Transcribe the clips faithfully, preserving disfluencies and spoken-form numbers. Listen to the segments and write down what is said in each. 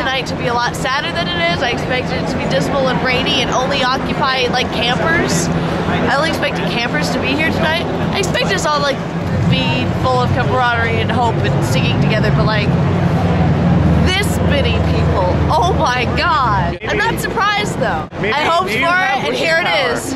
tonight to be a lot sadder than it is. I expected it to be dismal and rainy and only occupy like campers. I only expected campers to be here tonight. I expected us all like be full of camaraderie and hope and singing together, but like this many people, oh my god. Maybe, I'm not surprised though. Maybe, I hoped for it and here it is.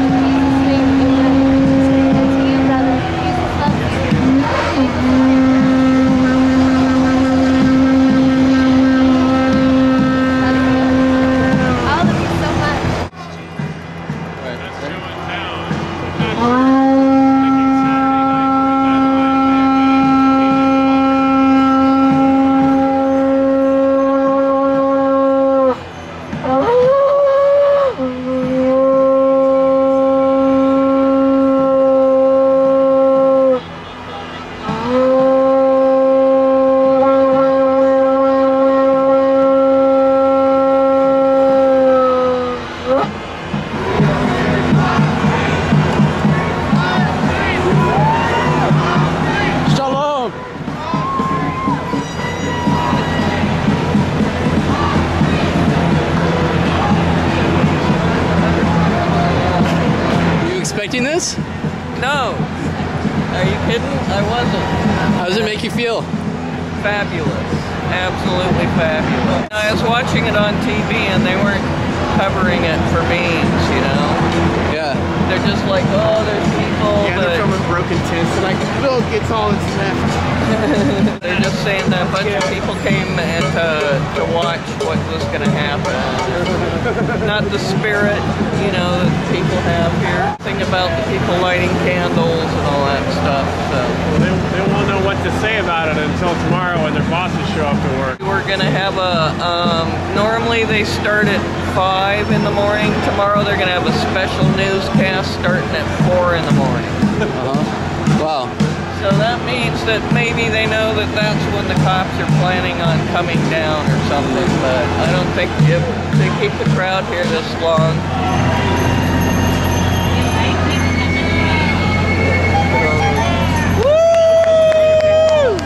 This? No. Are you kidding? I wasn't. How does it make you feel? Fabulous. Absolutely fabulous. I was watching it on T V and they weren't covering it for memes, you know? Yeah. They're just like, oh, there's people. Yeah, they're filming broken tents. They're like, look, it's all that's left. They're just saying that a bunch of people came and to, to watch what was going to happen. Not the spirit, you know, that people have here. Thing about the people lighting candles and all that stuff. So well, they, they won't know what to say about it until tomorrow when their bosses show up to work. We're going to have a, um, normally they start at five in the morning. Tomorrow they're going to have a special newscast starting at four in the morning. Uh-huh. Wow. So that means that maybe they know that that's when the cops are planning on coming down or something, but I don't think if they keep the crowd here this long. Woo!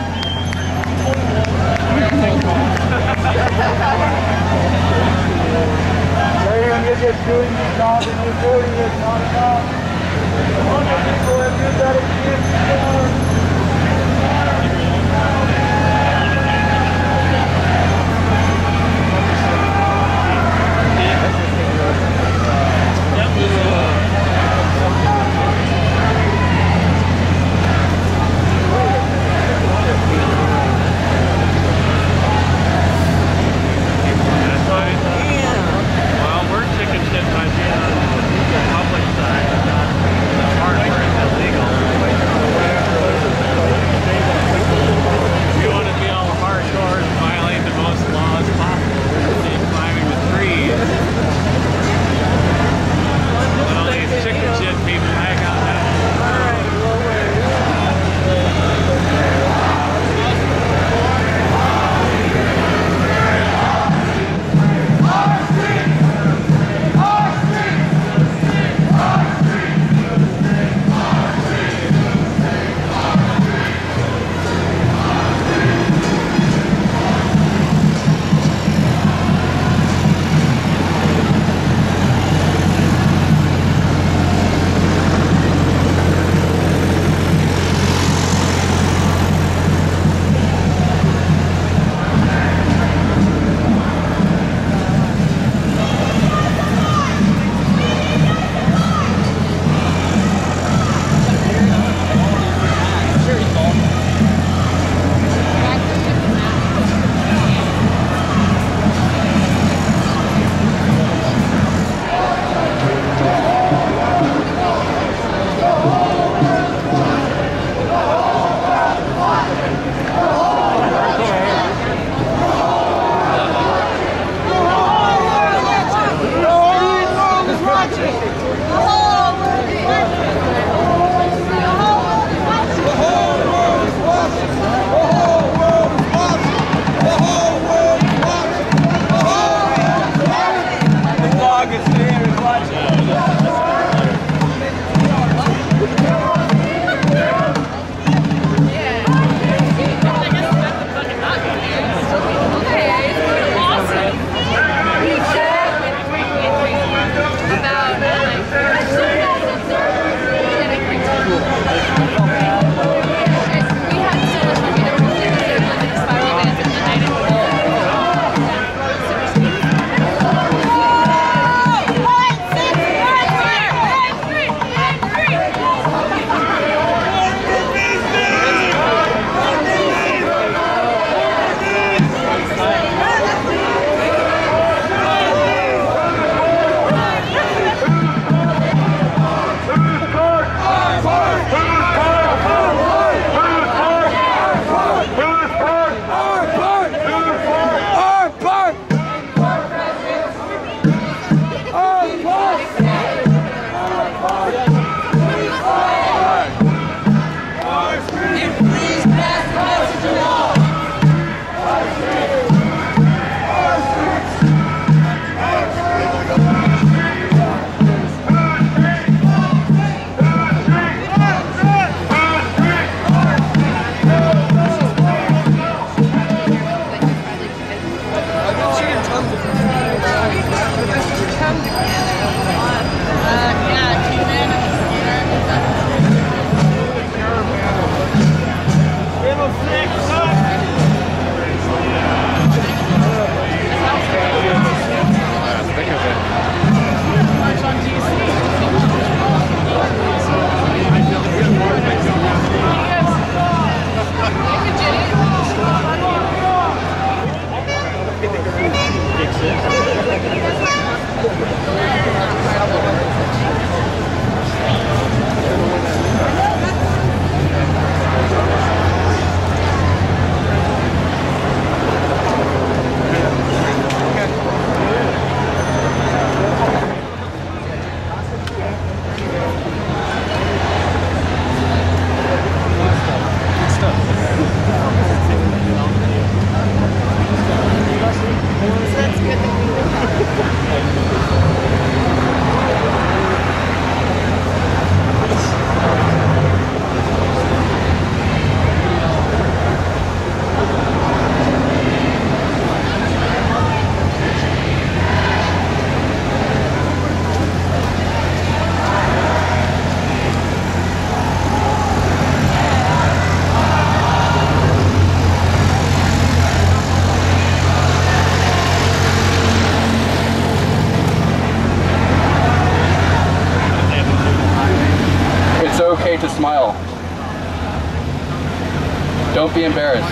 Don't be embarrassed.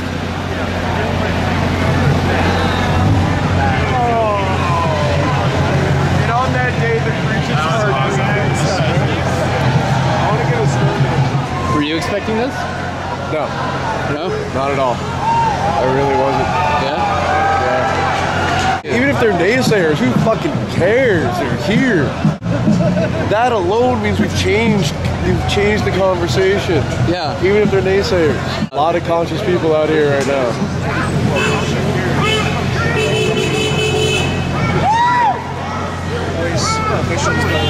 And on that day, the preacher's heart was I want to get a story. Were you expecting this? No, No? not at all. I really wasn't. Yeah? Yeah. Even if they're naysayers, who fucking cares? They're here. That alone means we've changed. We've changed the conversation. Yeah. Even if they're naysayers. A lot of conscious people out here right now. Officials